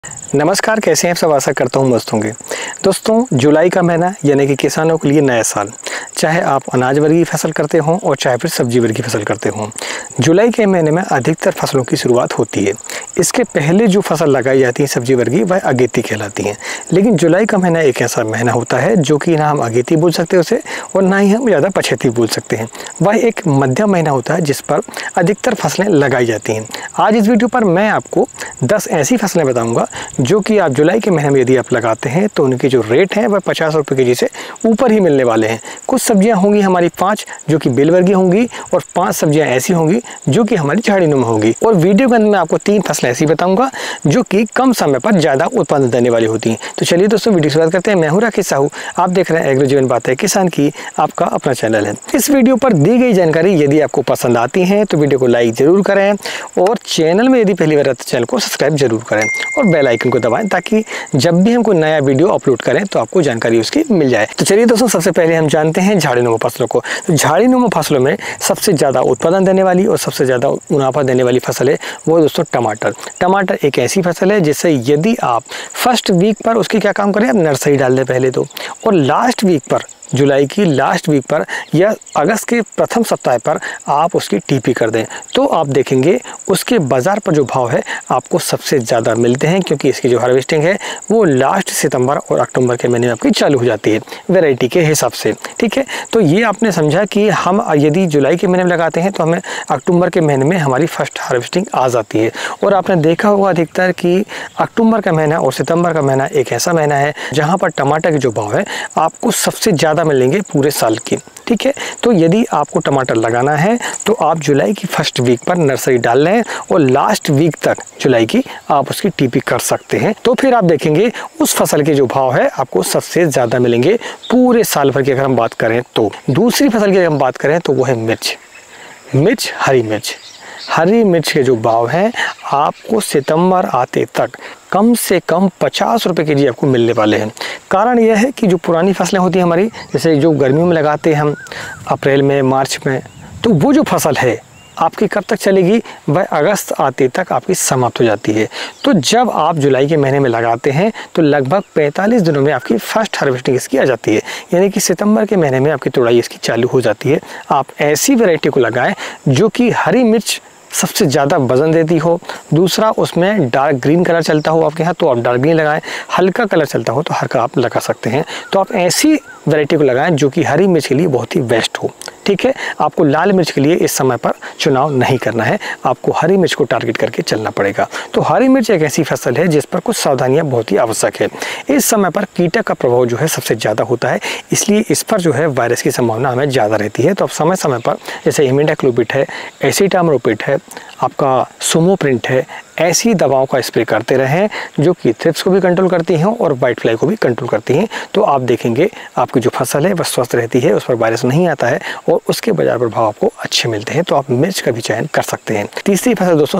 नमस्कार, कैसे हैं आप सब। आशा करता हूँ मस्त होंगे। दोस्तों, जुलाई का महीना यानी कि किसानों के लिए नया साल, चाहे आप अनाज वर्गीय फसल करते हों और चाहे फिर सब्जी वर्गीय फसल करते हों, जुलाई के महीने में अधिकतर फसलों की शुरुआत होती है। इसके पहले जो फसल लगाई जाती है सब्जी वर्गीय, वह अगेती कहलाती हैं। लेकिन जुलाई का महीना एक ऐसा महीना होता है जो कि ना हम अगेती बोल सकते हैं उसे और ना ही हम ज़्यादा पछेती बोल सकते हैं। वह एक मध्यम महीना होता है जिस पर अधिकतर फसलें लगाई जाती हैं। आज इस वीडियो पर मैं आपको 10 ऐसी फसलें बताऊंगा जो कि आप जुलाई के महीने में यदि आप लगाते हैं तो उनके जो रेट हैं वह 50 रुपये केजी से ऊपर ही मिलने वाले हैं। कुछ सब्जियां होंगी हमारी 5 जो कि बेल वर्गीय होंगी और 5 सब्जियां ऐसी होंगी जो कि हमारी झाड़ीनुमा होगी। और वीडियो के अंत में आपको 3 फसलें ऐसी बताऊंगा जो कि कम समय पर ज़्यादा उत्पादन देने वाली होती हैं। तो चलिए दोस्तों, वीडियो की शुरुआत करते हैं। मैं हूं राकेश साहू, आप देख रहे हैं एग्रो जीवन बातें किसान की, आपका अपना चैनल है। इस वीडियो पर दी गई जानकारी यदि आपको पसंद आती है तो वीडियो को लाइक जरूर करें और चैनल में यदि पहली बार आते चैनल को सब्सक्राइब जरूर करें और बेल आइकन को दबाएं ताकि जब भी हम कोई नया वीडियो अपलोड करें तो आपको जानकारी उसकी मिल जाए। तो चलिए दोस्तों, सबसे पहले हम जानते हैं झाड़ीनुमा फसलों को। तो झाड़ीनुमा फसलों में सबसे ज़्यादा उत्पादन देने वाली और सबसे ज़्यादा मुनाफा देने वाली फसल है वो दोस्तों टमाटर। टमाटर एक ऐसी फसल है जिससे यदि आप फर्स्ट वीक पर उसकी क्या काम करें, आप नर्सरी डाल दें पहले तो, और लास्ट वीक पर, जुलाई की लास्ट वीक पर या अगस्त के प्रथम सप्ताह पर आप उसकी टीपी कर दें तो आप देखेंगे उसके बाज़ार पर जो भाव है आपको सबसे ज़्यादा मिलते हैं, क्योंकि इसकी जो हार्वेस्टिंग है वो लास्ट सितंबर और अक्टूबर के महीने में आपकी चालू हो जाती है वैरायटी के हिसाब से। ठीक है, तो ये आपने समझा कि हम यदि जुलाई के महीने में लगाते हैं तो हमें अक्टूबर के महीने में हमारी फर्स्ट हार्वेस्टिंग आ जाती है। और आपने देखा होगा अधिकतर कि अक्टूबर का महीना और सितंबर का महीना एक ऐसा महीना है जहाँ पर टमाटर के जो भाव है आपको सबसे ज़्यादा मिलेंगे पूरे साल की। ठीक है, तो यदि आपको टमाटर लगाना है तो आप जुलाई की फर्स्ट वीक पर नर्सरी डाल लें और लास्ट वीक तक जुलाई की आप उसकी टीपी कर सकते हैं। तो फिर आप देखेंगे उस फसल के जो भाव है आपको सबसे ज़्यादा मिलेंगे पूरे साल भर की। अगर हम बात करें तो दूसरी फसल की अगर हम बात करें तो वो है मिर्च, हरी मिर्च के जो भाव हैं आपको सितंबर आते तक कम से कम 50 रुपये केजी आपको मिलने वाले हैं। कारण यह है कि जो पुरानी फसलें होती हैं हमारी, जैसे जो गर्मियों में लगाते हैं हम अप्रैल में, मार्च में, तो वो जो फसल है आपकी कब तक चलेगी, वह अगस्त आते तक आपकी समाप्त हो जाती है। तो जब आप जुलाई के महीने में लगाते हैं तो लगभग 45 दिनों में आपकी फर्स्ट हार्वेस्टिंग इसकी आ जाती है, यानी कि सितंबर के महीने में आपकी तुड़ाई इसकी चालू हो जाती है। आप ऐसी वैरायटी को लगाएं जो कि हरी मिर्च सबसे ज़्यादा वजन देती हो, दूसरा उसमें डार्क ग्रीन कलर चलता हो आपके यहाँ तो आप डार्क ग्रीन लगाएं, हल्का कलर चलता हो तो हल्का आप लगा सकते हैं। तो आप ऐसी वैरायटी को लगाएं जो कि हरी मिर्च के लिए बहुत ही बेस्ट हो। ठीक है, आपको लाल मिर्च के लिए इस समय पर चुनाव नहीं करना है, आपको हरी मिर्च को टारगेट करके चलना पड़ेगा। तो हरी मिर्च एक ऐसी फसल है जिस पर कुछ सावधानियां बहुत ही आवश्यक है। इस समय पर कीटक का प्रभाव जो है सबसे ज़्यादा होता है, इसलिए इस पर जो है वायरस की संभावना हमें ज़्यादा रहती है। तो आप समय समय पर जैसे इमिडाक्लोपिड है, एसिटामिनोप्रिड है, आपका सुमोप्रिंट है, ऐसी दवाओं का स्प्रे करते रहें जो कि थ्रिप्स को भी कंट्रोल करती हैं और वाइट फ्लाई को भी कंट्रोल करती हैं। तो आप देखेंगे आपकी जो फसल है वह स्वस्थ रहती है, उस पर वायरस नहीं आता है और उसके बाजार प्रभाव आपको अच्छे मिलते हैं। तो आप मिर्च का भी चयन कर सकते हैं। तीसरी फसल दोस्तों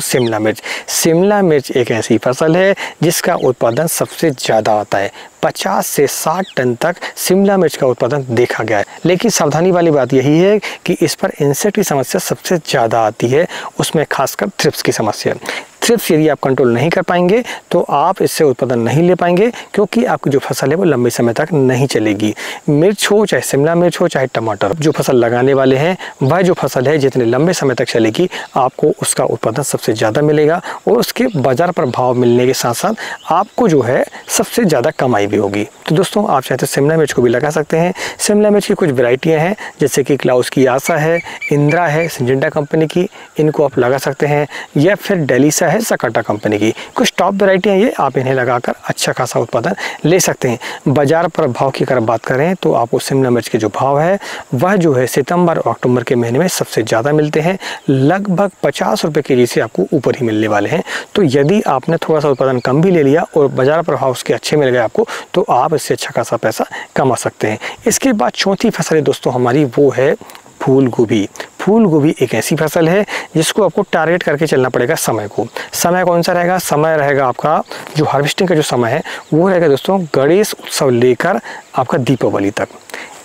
शिमला मिर्च एक ऐसी फसल है जिसका उत्पादन सबसे ज़्यादा आता है। 50 से 60 टन तक शिमला मिर्च का उत्पादन देखा गया है। लेकिन सावधानी वाली बात यही है कि इस पर इंसेक्ट की समस्या सबसे ज़्यादा आती है, उसमें खासकर थ्रिप्स की समस्या। थ्रिप्स यदि आप कंट्रोल नहीं कर पाएंगे तो आप इससे उत्पादन नहीं ले पाएंगे, क्योंकि आपकी जो फसल है वो लंबे समय तक नहीं चलेगी। मिर्च हो, चाहे शिमला मिर्च हो, चाहे टमाटर, जो फसल लगाने वाले हैं वह जो फसल है जितने लंबे समय तक चलेगी आपको उसका उत्पादन सबसे ज़्यादा मिलेगा और उसके बाज़ार पर भाव मिलने के साथ साथ आपको जो है सबसे ज़्यादा कमाई भी होगी। तो दोस्तों, आप चाहे तो शिमला मिर्च को भी लगा सकते हैं। शिमला मिर्च की कुछ वैरायटियाँ हैं जैसे कि क्लाउस की आशा है, इंदिरा है सिंजेंटा कंपनी की, इनको आप लगा सकते हैं, या फिर डेलिसा है सकाटा कंपनी की। कुछ टॉप वैरायटियाँ ये, आप इन्हें लगाकर अच्छा खासा उत्पादन ले सकते हैं। बाजार पर भाव की अगर बात करें तो आपको शिमला मिर्च के जो भाव है वह जो है सितंबर और अक्टूबर के महीने में सबसे ज़्यादा मिलते हैं, लगभग 50 रुपये केजी से आपको ऊपर ही मिलने वाले हैं। तो यदि आपने थोड़ा सा उत्पादन कम भी ले लिया और बाजार प्रभाव उसके अच्छे मिल गए आपको तो आप इससे अच्छा खासा पैसा कमा सकते हैं। इसके बाद चौथी फसल है दोस्तों हमारी, वो है फूल गोभी एक ऐसी फसल है जिसको आपको टारगेट करके चलना पड़ेगा समय को। समय कौन सा रहेगा, समय रहेगा आपका जो हार्वेस्टिंग का जो समय है वो रहेगा दोस्तों गणेश उत्सव लेकर आपका दीपावली तक।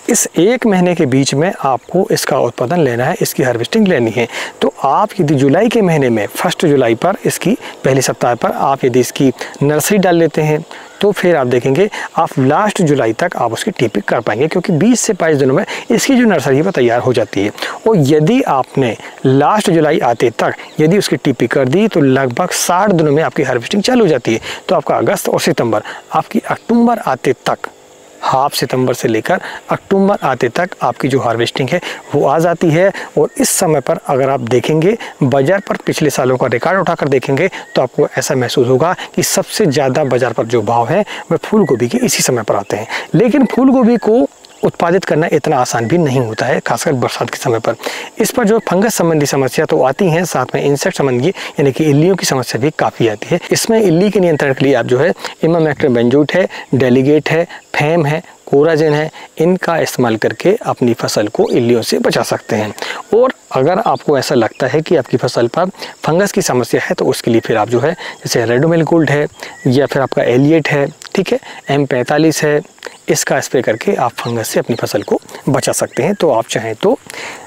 इस 1 महीने के बीच में आपको इसका उत्पादन लेना है, इसकी हार्वेस्टिंग लेनी है। तो आप यदि जुलाई के महीने में 1 जुलाई पर, इसकी पहले सप्ताह पर आप यदि इसकी नर्सरी डाल लेते हैं तो फिर आप देखेंगे आप लास्ट जुलाई तक आप उसकी टीपिंग कर पाएंगे, क्योंकि 20 से 22 दिनों में इसकी जो नर्सरी है वो तैयार हो जाती है। और यदि आपने लास्ट जुलाई आते तक यदि उसकी टीपिंग कर दी तो लगभग 60 दिनों में आपकी हार्वेस्टिंग चालू हो जाती है। तो आपका अगस्त और सितंबर, आपकी अक्टूबर आते तक, हाफ सितंबर से लेकर अक्टूबर आते तक आपकी जो हार्वेस्टिंग है वो आ जाती है। और इस समय पर अगर आप देखेंगे बाज़ार पर पिछले सालों का रिकॉर्ड उठाकर देखेंगे तो आपको ऐसा महसूस होगा कि सबसे ज़्यादा बाज़ार पर जो भाव है वह फूल गोभी के इसी समय पर आते हैं। लेकिन फूल गोभी को उत्पादित करना इतना आसान भी नहीं होता है, खासकर बरसात के समय पर। इस पर जो फंगस संबंधी समस्या तो आती हैं, साथ में इंसेक्ट संबंधी यानी कि इल्लियों की समस्या भी काफ़ी आती है। इसमें इल्ली के नियंत्रण के लिए आप जो है इमामेक्टिन बेंजोएट है, डेलीगेट है, फैम है, कोराजेन है, इनका इस्तेमाल करके अपनी फसल को इल्लियों से बचा सकते हैं। और अगर आपको ऐसा लगता है कि आपकी फसल पर फंगस की समस्या है तो उसके लिए फिर आप जो है जैसे रेडोमिल गोल्ड है या फिर आपका एलिएट है, ठीक है, M45 है, इसका स्प्रे करके आप फंगस से अपनी फसल को बचा सकते हैं। तो आप चाहें तो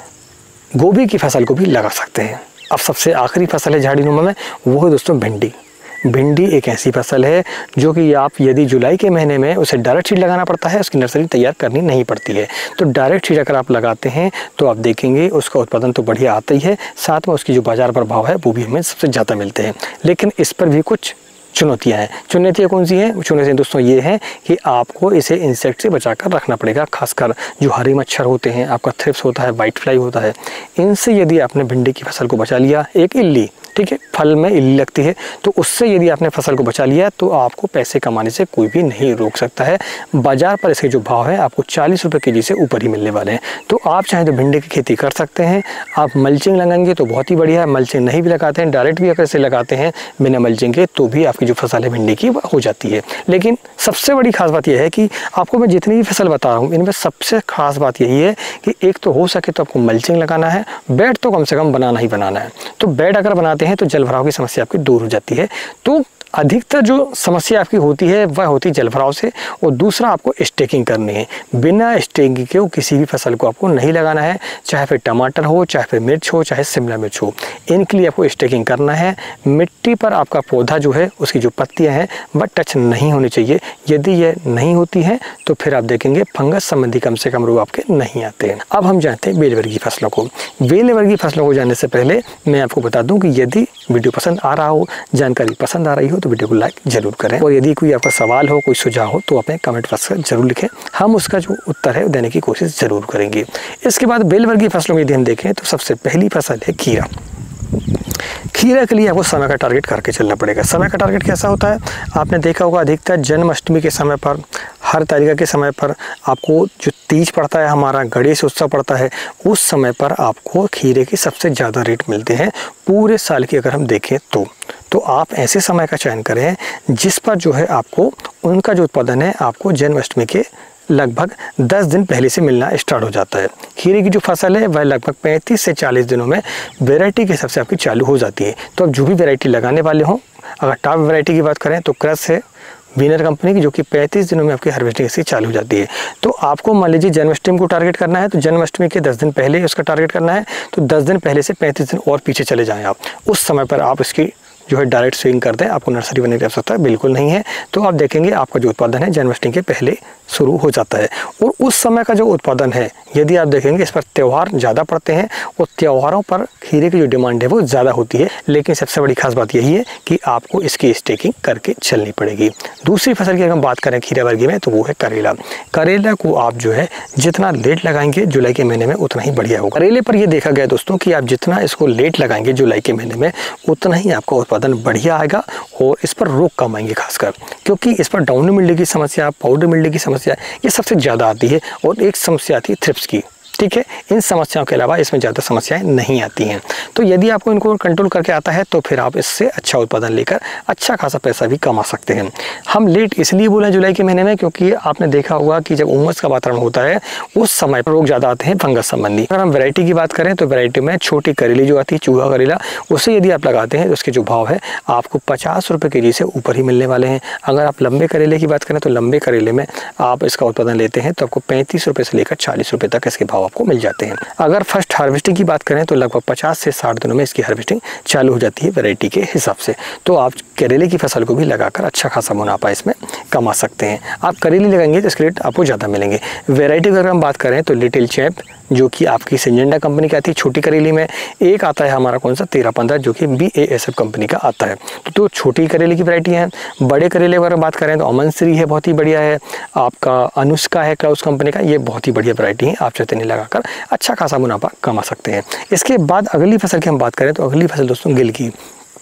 गोभी की फसल को भी लगा सकते हैं। अब सबसे आखिरी फसल है झाड़ीनुमा में, वो है दोस्तों भिंडी। भिंडी एक ऐसी फसल है जो कि आप यदि जुलाई के महीने में उसे डायरेक्ट सीड लगाना पड़ता है, उसकी नर्सरी तैयार करनी नहीं पड़ती है। तो डायरेक्ट सीड अगर आप लगाते हैं तो आप देखेंगे उसका उत्पादन तो बढ़िया आता ही है, साथ में उसकी जो बाज़ार पर भाव है वो भी हमें सबसे ज़्यादा मिलते हैं। लेकिन इस पर भी कुछ चुनौतियाँ हैं। चुनौतियाँ कौन सी हैं? चुनौतियाँ दोस्तों ये हैं कि आपको इसे इंसेक्ट से बचाकर रखना पड़ेगा, खासकर जो हरे मच्छर होते हैं, आपका थ्रिप्स होता है, वाइट फ्लाई होता है, इनसे यदि आपने भिंडी की फसल को बचा लिया, एक इल्ली, ठीक है, फल में इल्ली लगती है, तो उससे यदि आपने फसल को बचा लिया तो आपको पैसे कमाने से कोई भी नहीं रोक सकता है। बाजार पर इसके जो भाव है आपको 40 रुपये केजी से ऊपर ही मिलने वाले हैं। तो आप चाहें तो भिंडी की खेती कर सकते हैं। आप मल्चिंग लगाएंगे तो बहुत ही बढ़िया है, मल्चिंग नहीं भी लगाते हैं, डायरेक्ट भी अगर इसे लगाते हैं बिना मल्चिंग के तो भी आपकी जो फसल है भिंडी की हो जाती है। लेकिन सबसे बड़ी खास बात यह है कि आपको मैं जितनी भी फसल बता रहा हूँ इनमें सबसे खास बात यही है कि एक तो हो सके तो आपको मल्चिंग लगाना है, बेड तो कम से कम बनाना ही बनाना है। तो बेड अगर बनाते हैं तो जल भराव की समस्या आपकी दूर हो जाती है। तो अधिकतर जो समस्या आपकी होती है वह होती है जलभराव से। और दूसरा आपको स्टेकिंग करनी है। बिना स्टेकिंग के किसी भी फसल को आपको नहीं लगाना है, चाहे फिर टमाटर हो, चाहे फिर मिर्च हो, चाहे शिमला मिर्च हो, इनके लिए आपको स्टेकिंग करना है। मिट्टी पर आपका पौधा जो है उसकी जो पत्तियां हैं वह टच नहीं होनी चाहिए। यदि ये नहीं होती हैं तो फिर आप देखेंगे फंगस संबंधी कम से कम रोग आपके नहीं आते हैं। अब हम जानते हैं बेलवर्गीय फसलों को। बेलवर्गीय फसलों को जानने से पहले मैं आपको बता दूं कि यदि वीडियो पसंद आ रहा हो, जानकारी पसंद आ रही हो तो वीडियो को लाइक जरूर करें। और यदि कोई आपका सवाल हो, कोई सुझाव हो तो अपने कमेंट बॉक्स में जरूर लिखें, हम उसका जो उत्तर है देने की कोशिश जरूर करेंगे। इसके बाद बेलवर्गीय फसलों में यदि हम देखें तो सबसे पहली फसल है खीरा। खीरा के लिए आपको समय का टारगेट करके चलना पड़ेगा। समय का टारगेट कैसा होता है? आपने देखा होगा अधिकतर जन्माष्टमी के समय पर, हर तारीख के समय पर आपको जो तीज पड़ता है, हमारा गणेश उत्सव पड़ता है, उस समय पर आपको खीरे के सबसे ज़्यादा रेट मिलते हैं पूरे साल की अगर हम देखें तो आप ऐसे समय का चयन करें जिस पर जो है आपको उनका जो उत्पादन है आपको जन्माष्टमी के लगभग 10 दिन पहले से मिलना स्टार्ट हो जाता है। खीरे की जो फसल है वह लगभग 35 से 40 दिनों में वैरायटी के हिसाब से आपकी चालू हो जाती है। तो आप जो भी वैरायटी लगाने वाले हों, अगर टॉप वैरायटी की बात करें तो क्रश है विनर कंपनी की, जो कि 35 दिनों में आपकी हार्वेस्टिंग इसकी चालू हो जाती है। तो आपको मान लीजिए जन्माष्टमी को टारगेट करना है तो जन्माष्टमी के 10 दिन पहले उसका टारगेट करना है। तो 10 दिन पहले से 35 दिन और पीछे चले जाएँ आप, उस समय पर आप इसकी जो है डायरेक्ट स्विंग कर दें, आपको नर्सरी बनने की आवश्यकता बिल्कुल नहीं है। तो आप देखेंगे आपका जो उत्पादन है जन्माष्टमी के पहले शुरू हो जाता है। और उस समय का जो उत्पादन है यदि आप देखेंगे इस पर त्यौहार ज़्यादा पड़ते हैं और त्योहारों पर खीरे की जो डिमांड है वो ज़्यादा होती है। लेकिन सबसे बड़ी खास बात यही है कि आपको इसकी स्टेकिंग करके चलनी पड़ेगी। दूसरी फसल की अगर हम बात करें खीरा वर्गीय में तो वो है करेला। करेला को आप जो है जितना लेट लगाएंगे जुलाई के महीने में उतना ही बढ़िया होगा। करेले पर यह देखा गया दोस्तों कि आप जितना इसको लेट लगाएंगे जुलाई के महीने में उतना ही आपका उत्पादन बढ़िया आएगा और इस पर रोग कम आएंगे, खासकर क्योंकि इस पर डाउनी मिल्ड्यू की समस्या, पाउडर मिल्ड्यू की समस्या ये सबसे ज़्यादा आती है। और एक समस्या आती है थ्रिप्स की, ठीक है। इन समस्याओं के अलावा इसमें ज़्यादा समस्याएं नहीं आती हैं। तो यदि आपको इनको कंट्रोल करके आता है तो फिर आप इससे अच्छा उत्पादन लेकर अच्छा खासा पैसा भी कमा सकते हैं। हम लेट इसलिए बोले जुलाई के महीने में, क्योंकि आपने देखा होगा कि जब उमस का वातावरण होता है उस समय रोग ज़्यादा आते हैं फंगस संबंधी। अगर हम वैरायटी की बात करें तो वैरायटी में छोटी करेली जो आती है, चूहा करेला, उससे यदि आप लगाते हैं तो उसके जो भाव है आपको 50 रुपये केजी से ऊपर ही मिलने वाले हैं। अगर आप लंबे करेले की बात करें तो लंबे करेले में आप इसका उत्पादन लेते हैं तो आपको 35 रुपये से लेकर 40 रुपये तक इसके भाव आपको मिल जाते हैं। अगर फर्स्ट हार्वेस्टिंग की बात करें तो लगभग 50 से 60 दिनों में इसकी हार्वेस्टिंग चालू हो जाती है वैरायटी के हिसाब से। तो आप करेले की फसल को भी लगाकर अच्छा खासा मुनाफा इसमें कमा सकते हैं। आप करेली लगाएंगे तो इसके रेट आपको ज़्यादा मिलेंगे। वैरायटी की अगर हम बात करें तो लिटिल चैप जो कि आपकी सिंजेंडा कंपनी की आती है छोटी करेली में, एक आता है हमारा कौन सा 1315 जो कि BASF कंपनी का आता है। तो छोटी करेले की वैरायटी है। बड़े करेले अगर बात करें तो अमन श्री है, बहुत ही बढ़िया है। आपका अनुष्का है क्लाउस कंपनी का, ये बहुत ही बढ़िया वैरायटी है। आप चाहते नहीं लगाकर अच्छा खासा मुनाफा कमा सकते हैं। इसके बाद अगली फसल की हम बात करें तो अगली फसल दोस्तों गिल की।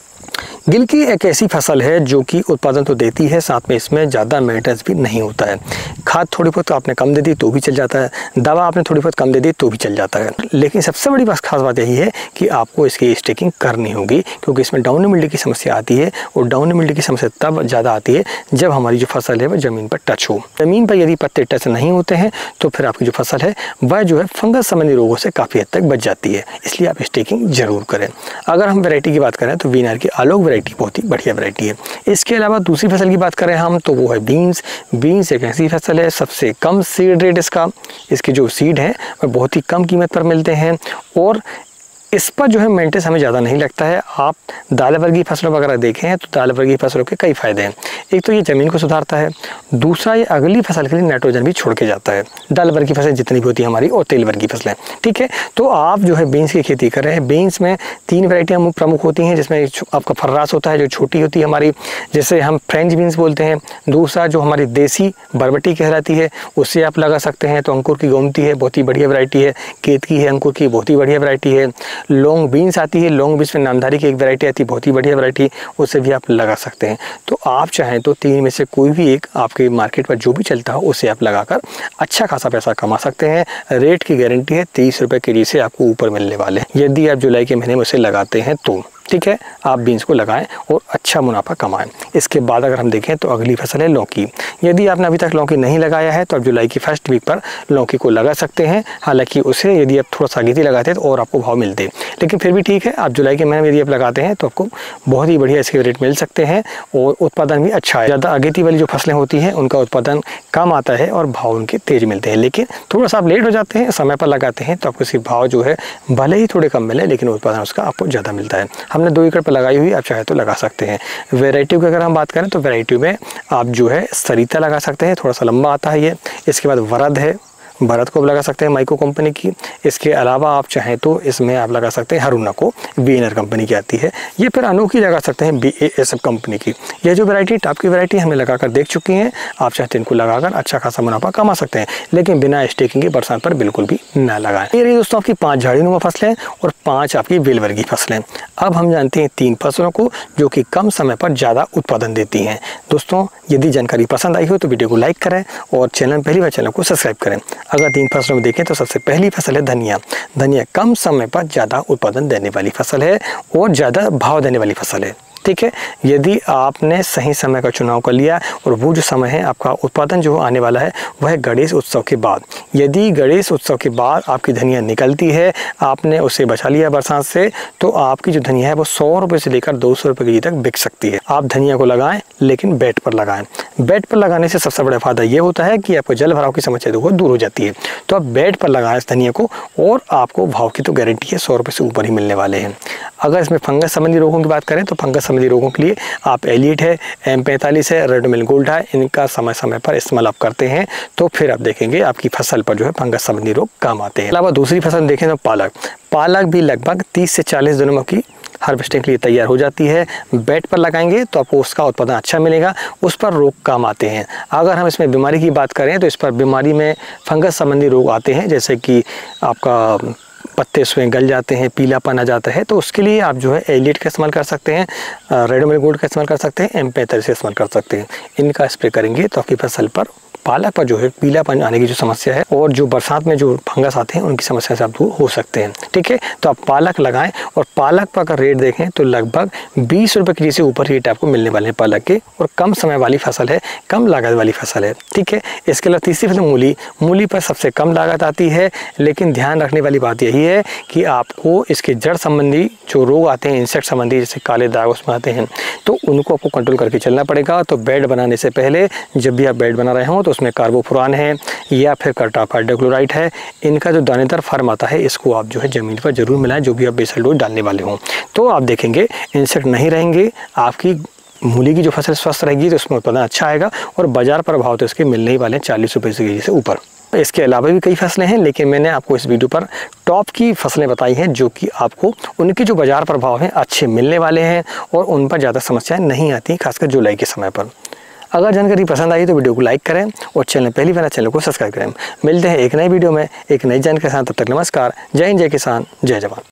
गिल की एक ऐसी फसल है जो कि उत्पादन तो देती है, साथ में इसमें ज़्यादा मेंटेनेंस भी नहीं होता है। खाद थोड़ी बहुत आपने कम दे दी तो भी चल जाता है, दवा आपने थोड़ी बहुत कम दे दी तो भी चल जाता है। लेकिन सबसे बड़ी खास बात यही है कि आपको इसकी स्टेकिंग करनी होगी, क्योंकि इसमें डाउनी मिल्ड्यू की समस्या आती है। और डाउनी मिल्ड्यू की समस्या तब ज़्यादा आती है जब हमारी जो फसल है वह ज़मीन पर टच हो। ज़मीन पर यदि पत्ते टच नहीं होते हैं तो फिर आपकी जो फसल है वह जो है फंगस संबंधी रोगों से काफ़ी हद तक बच जाती है। इसलिए आप स्टेकिंग जरूर करें। अगर हम वैरायटी की बात करें तो वीनर की आलोक वैरायटी बहुत ही बढ़िया वैरायटी है। इसके अलावा दूसरी फसल की बात करें हम तो वो है बीन्स। बीन्स एक ऐसी फसल है, सबसे कम सीड रेट इसके जो सीड हैं वह बहुत ही कम कीमत पर मिलते हैं और इस पर जो है मेंटेनेंस हमें ज़्यादा नहीं लगता है। आप दाल वर्गीय फसलों वगैरह देखें तो दाल वर्गीय फसलों के कई फ़ायदे हैं। एक तो ये ज़मीन को सुधारता है, दूसरा ये अगली फसल के लिए नाइट्रोजन भी छोड़ के जाता है। दाल वर्गीय फसलें जितनी भी होती है हमारी और तेल वर्गीय फसलें, ठीक है। तो आप जो है बीन्स की खेती कर रहे हैं। बीन्स में 3 वैरायटियाँ प्रमुख होती हैं, जिसमें आपका फर्रास होता है जो छोटी होती है हमारी, जिसे हम फ्रेंच बीन्स बोलते हैं। दूसरा जो हमारी देसी बरबटी कहलाती है उससे आप लगा सकते हैं। तो अंकुर की गोमती है, बहुत ही बढ़िया वैरायटी है। केतकी है अंकुर की, बहुत ही बढ़िया वैरायटी है। लॉन्ग बीन्स आती है, लॉन्ग बीन्स में नामधारी की एक वैरायटी आती है, बहुत ही बढ़िया वैरायटी, उससे भी आप लगा सकते हैं। तो आप चाहें तो 3 में से कोई भी एक आपके मार्केट पर जो भी चलता हो उसे आप लगाकर अच्छा खासा पैसा कमा सकते हैं। रेट की गारंटी है 30 रुपये केजी से आपको ऊपर मिलने वाले हैं यदि आप जुलाई के महीने में उसे लगाते हैं तो, ठीक है। आप बीन्स को लगाएं और अच्छा मुनाफा कमाएं। इसके बाद अगर हम देखें तो अगली फसल है लौकी। यदि आपने अभी तक लौकी नहीं लगाया है तो आप जुलाई की फर्स्ट वीक पर लौकी को लगा सकते हैं। हालांकि उसे यदि आप थोड़ा सा आगे लगाते हैं तो और आपको भाव मिलते हैं, लेकिन फिर भी ठीक है। आप जुलाई के महीने में यदि आप लगाते हैं तो आपको बहुत ही बढ़िया इसके रेट मिल सकते हैं और उत्पादन भी अच्छा है। ज़्यादा अगेती वाली जो फसलें होती हैं उनका उत्पादन कम आता है और भाव उनके तेज मिलते हैं, लेकिन थोड़ा सा आप लेट हो जाते हैं, समय पर लगाते हैं तो आपको इसके भाव जो है भले ही थोड़े कम मिले लेकिन उत्पादन उसका आपको ज़्यादा मिलता है। हमने 2 एकड़ पर लगाई हुई, आप चाहे तो लगा सकते हैं। वैरायटी की अगर हम बात करें तो वैरायटी में आप जो है सरिता लगा सकते हैं, थोड़ा सा लंबा आता है ये। इसके बाद वरद है, भारत को लगा सकते हैं माइको कंपनी की। इसके अलावा आप चाहें तो इसमें आप लगा सकते हैं हरुना को, वीनर कंपनी की आती है। ये फिर अनोखी लगा सकते हैं BASF कंपनी की। यह जो वैरायटी टॉप की वैरायटी हमने लगाकर देख चुकी हैं। आप चाहते हैं इनको लगाकर अच्छा खासा मुनाफा कमा सकते हैं, लेकिन बिना स्टेकिंग के बरसात पर बिल्कुल भी ना लगाएं। ये रही दोस्तों आपकी 5 झाड़ीनुमा फसलें और 5 आपकी बेल वर्गीय फसलें। अब हम जानते हैं 3 फसलों को जो कि कम समय पर ज़्यादा उत्पादन देती हैं। दोस्तों यदि जानकारी पसंद आई हो तो वीडियो को लाइक करें और पहली बार चैनल को सब्सक्राइब करें। अगर 3 फसलों में देखें तो सबसे पहली फसल है धनिया। धनिया कम समय पर ज़्यादा उत्पादन देने वाली फसल है और ज़्यादा भाव देने वाली फसल है, ठीक है। यदि आपने सही समय का चुनाव कर लिया और वो जो समय है आपका उत्पादन जो आने वाला है वह गणेश उत्सव के बाद। यदि गणेश उत्सव के बाद आपकी धनिया निकलती है, आपने उसे बचा लिया बरसात से, तो आपकी जो धनिया है वो 100 रुपये से लेकर 200 रुपये केजी तक बिक सकती है। आप धनिया को लगाएं लेकिन बेड पर लगाएं। बेड पर लगाने से सबसे बड़ा फायदा ये होता है कि आपको जल भराव की समस्या जो है दूर हो जाती है। तो आप बेड पर लगाएं इस धनिया को और आपको भाव की तो गारंटी है 100 रुपये से ऊपर ही मिलने वाले हैं। अगर इसमें फंगस संबंधी रोगों की बात करें तो फंगस संबंधी रोगों के लिए आप एलिट है, M45 है, रेड मिल गोल्ड है, इनका समय समय पर इस्तेमाल आप करते हैं तो फिर आप देखेंगे आपकी फसल पर जो है फंगस संबंधी रोग कम आते हैं। अलावा दूसरी फसल देखें तो पालक भी लगभग 30 से 40 दिनों में की हार्वेस्टिंग के लिए तैयार हो जाती है। बेड पर लगाएंगे तो आपको उसका उत्पादन अच्छा मिलेगा, उस पर रोग कम आते हैं। अगर हम इसमें बीमारी की बात करें तो इस पर बीमारी में फंगस संबंधी रोग आते हैं, जैसे कि आपका पत्ते उसमें गल जाते हैं, पीलापन आ जाता है। तो उसके लिए आप जो है एलिट का इस्तेमाल कर सकते हैं, रेड मिल गोल्ड का इस्तेमाल कर सकते हैं, M45 से इस्तेमाल कर सकते हैं। इनका स्प्रे करेंगे तो आपकी फसल पर पालक पर जो है पीलापन आने की जो समस्या है और जो बरसात में जो फंगस आते हैं उनकी समस्या से आप दूर हो सकते हैं। ठीक है, तो आप पालक लगाएं और पालक पर अगर रेट देखें तो लगभग 20 रुपये के जी से ऊपर रेट आपको मिलने वाले हैं पालक के, और कम समय वाली फसल है, कम लागत वाली फसल है। ठीक है, इसके अलावा तीसरी फसल मूली पर सबसे कम लागत आती है, लेकिन ध्यान रखने वाली बात यही है कि आपको इसके जड़ संबंधी जो रोग आते हैं, इंसेक्ट संबंधी, जैसे काले दाग उसमें आते हैं, तो उनको आपको कंट्रोल करके चलना पड़ेगा। तो बेड बनाने से पहले जब भी आप बेड बना रहे हो तो उसमें कार्बोफुरान है या फिर कार्टापाइट डाइक्लोराइट है, इनका जो दानेदार फर्म आता है इसको आप जो है ज़मीन पर जरूर मिलाएं जो भी आप बेसल डोज डालने वाले हों। तो आप देखेंगे इंसेक्ट नहीं रहेंगे, आपकी मूली की जो फसल स्वस्थ रहेगी तो उसमें उत्पादन अच्छा आएगा और बाजार पर भाव तो इसके मिलने ही वाले हैं 40 रुपये के जी से ऊपर। इसके अलावा भी कई फसलें हैं, लेकिन मैंने आपको इस वीडियो पर टॉप की फसलें बताई हैं जो कि आपको उनके जो बाजार प्रभाव हैं अच्छे मिलने वाले हैं और उन पर ज़्यादा समस्याएं नहीं आती, खासकर जुलाई के समय पर। अगर जानकारी पसंद आई तो वीडियो को लाइक करें और पहली बार चैनल को सब्सक्राइब करें। मिलते हैं एक नई वीडियो में एक नई जानकारी के साथ, तब तक नमस्कार। जय हिंद, जय किसान, जय जवान।